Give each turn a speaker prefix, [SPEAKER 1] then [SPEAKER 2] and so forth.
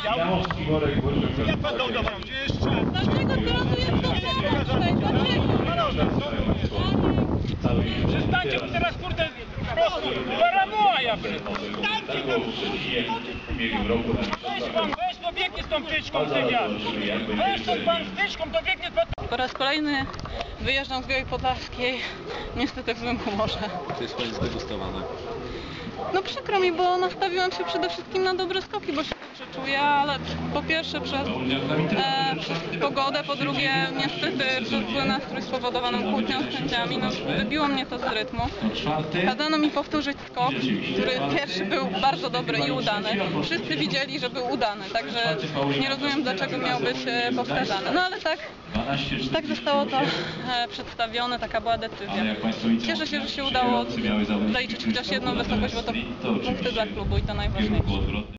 [SPEAKER 1] Jamowski, Worek, Boże,
[SPEAKER 2] Jak pan to udowadniał? Gdzie jest czas?
[SPEAKER 3] Dlaczego wylatuje tutaj?
[SPEAKER 2] Przestańcie, bo teraz kurde, paramoa ja weź to biegnie z tą tyczką, ty wiatr. Weź to pan z tyczką, to biegnie z...
[SPEAKER 3] Po raz kolejny wyjeżdżam z Białej Podlaskiej, niestety w złym humorze.
[SPEAKER 4] To jest pani zdegustowane.
[SPEAKER 3] No przykro mi, bo nastawiłam się przede wszystkim na dobre skoki, bo się dobrze czuję, ale po pierwsze przez pogodę, po drugie niestety przez zły nastrój spowodowaną kłótnią z sędziami, no wybiło mnie to z rytmu. Kazano mi powtórzyć skok, który pierwszy był bardzo dobry i udany. Wszyscy widzieli, że był udany, także nie rozumiem, dlaczego miał być powtarzany. No ale tak zostało to przedstawione, taka była decyzja. Cieszę się, że się udało zaliczyć chociaż jedną wysokość, bo to punkty dla klubu i to najważniejsze.